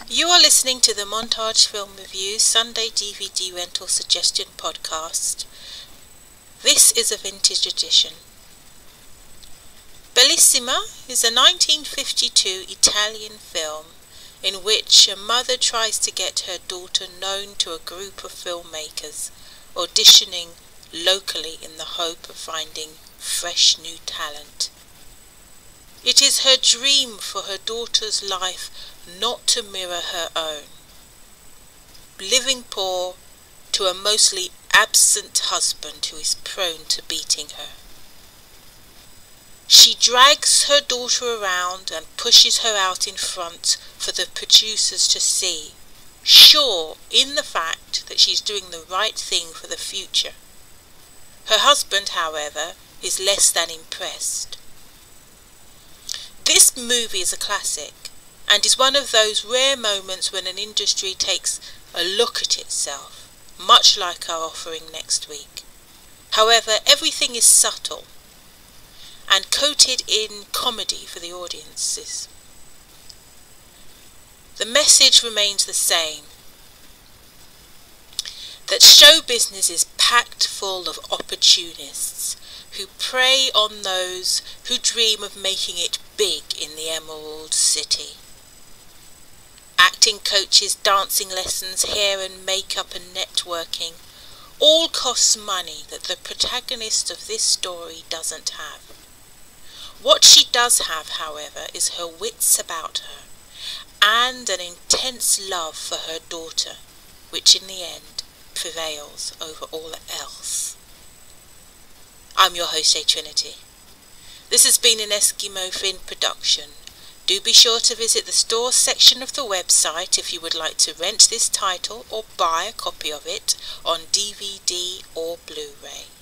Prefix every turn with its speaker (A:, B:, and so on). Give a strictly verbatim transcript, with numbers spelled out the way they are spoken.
A: You are listening to the Montage Film Reviews Sunday D V D Rental Suggestion Podcast. This is a vintage edition. Bellissima is a nineteen fifty-two Italian film in which a mother tries to get her daughter known to a group of filmmakers auditioning locally in the hope of finding fresh new talent. It is her dream for her daughter's life not to mirror her own. Living poor to a mostly absent husband who is prone to beating her. She drags her daughter around and pushes her out in front for the producers to see, sure in the fact that she's doing the right thing for the future. Her husband, however, is less than impressed. This movie is a classic and is one of those rare moments when an industry takes a look at itself, much like our offering next week. However, everything is subtle and coated in comedy for the audiences. The message remains the same, that show business is packed full of opportunists who prey on those who dream of making it big in the Emerald City. Acting coaches, dancing lessons, hair and makeup and networking all costs money that the protagonist of this story doesn't have. What she does have, however, is her wits about her and an intense love for her daughter, which in the end prevails over all else. I'm your host, A Trinity. This has been an Eskimo Fin production. Do be sure to visit the store section of the website if you would like to rent this title or buy a copy of it on D V D or Blu-ray.